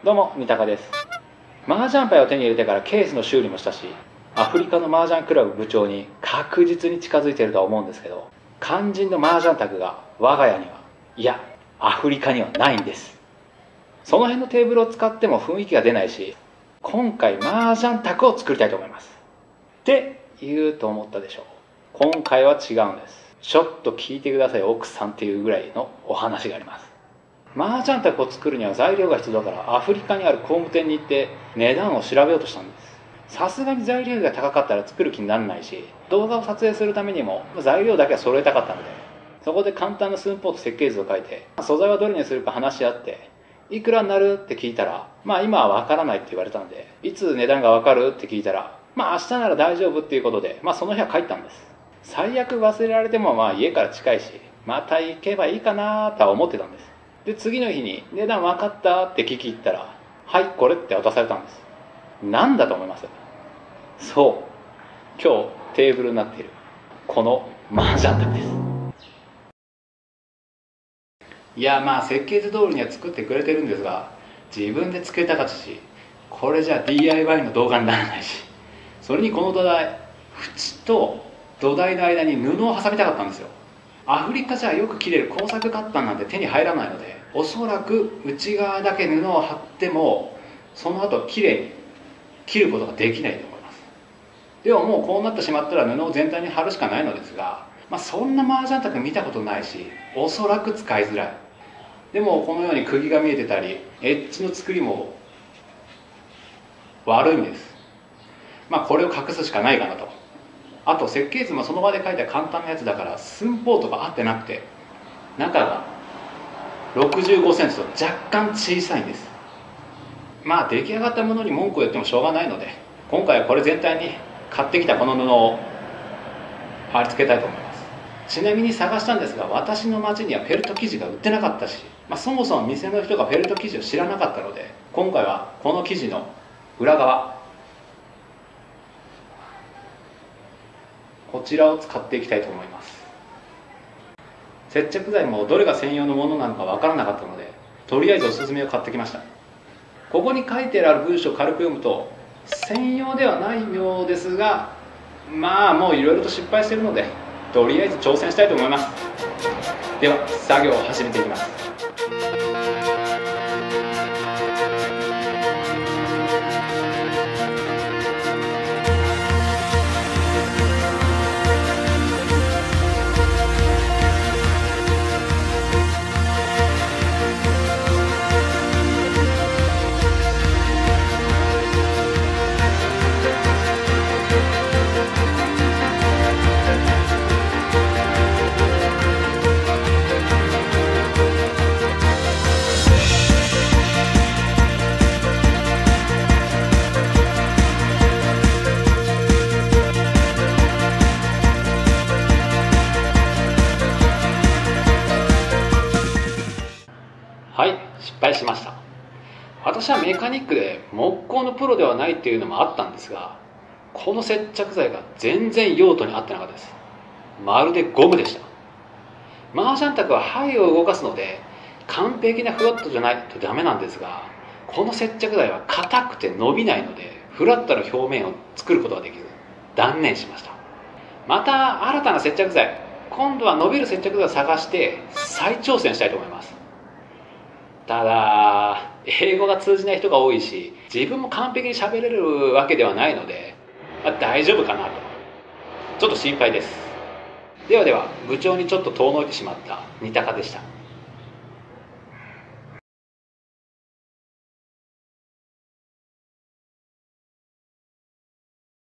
どうも、三鷹です。麻雀牌を手に入れてからケースの修理もしたし、アフリカの麻雀クラブ部長に確実に近づいているとは思うんですけど、肝心の麻雀卓が我が家には、いや、アフリカにはないんです。その辺のテーブルを使っても雰囲気が出ないし、今回麻雀卓を作りたいと思います。って言うと思ったでしょう。今回は違うんです。ちょっと聞いてください、奥さんっていうぐらいのお話があります。麻雀卓を作るには材料が必要だからアフリカにある工務店に行って値段を調べようとしたんです。さすがに材料費が高かったら作る気にならないし、動画を撮影するためにも材料だけは揃えたかったので、そこで簡単な寸法と設計図を書いて、素材はどれにするか話し合って、いくらになるって聞いたら、今は分からないって言われたので、いつ値段が分かるって聞いたら、明日なら大丈夫っていうことで、その日は帰ったんです。最悪忘れられても家から近いし、また行けばいいかなとは思ってたんです。で、次の日に値段分かったって聞き入ったら、はい、これって渡されたんです。何だと思います？そう、今日テーブルになっているこの麻雀卓です。いや、設計図通りには作ってくれてるんですが、自分で作りたかったし、これじゃ DIY の動画にならないし、それにこの土台、縁と土台の間に布を挟みたかったんですよ。アフリカじゃよく切れる工作カッターなんて手に入らないので、おそらく内側だけ布を貼ってもその後きれいに切ることができないと思います。でももうこうなってしまったら布を全体に貼るしかないのですが、そんな麻雀卓見たことないし、おそらく使いづらい。でもこのように釘が見えてたり、エッジの作りも悪いんです。これを隠すしかないかなと。あと設計図もその場で書いた簡単なやつだから寸法とか合ってなくて、中が65センチと若干小さいんです。出来上がったものに文句を言ってもしょうがないので、今回はこれ全体に買ってきたこの布を貼り付けたいと思います。ちなみに探したんですが、私の町にはフェルト生地が売ってなかったし、そもそも店の人がフェルト生地を知らなかったので、今回はこの生地の裏側、こちらを使っていきたいと思います。接着剤もどれが専用のものなのか分からなかったので、とりあえずおすすめを買ってきました。ここに書いてある文章を軽く読むと、専用ではないようですが、もういろいろと失敗しているので、とりあえず挑戦したいと思います。では作業を始めていきます。はい、失敗しました。私はメカニックで木工のプロではないっていうのもあったんですが、この接着剤が全然用途に合ってなかったです。まるでゴムでした。麻雀卓は牌を動かすので完璧なフラットじゃないとダメなんですが、この接着剤は硬くて伸びないのでフラットな表面を作ることができず断念しました。また新たな接着剤、今度は伸びる接着剤を探して再挑戦したいと思います。ただ英語が通じない人が多いし、自分も完璧に喋れるわけではないので、大丈夫かなとちょっと心配です。では部長にちょっと遠のいてしまった三鷹でした。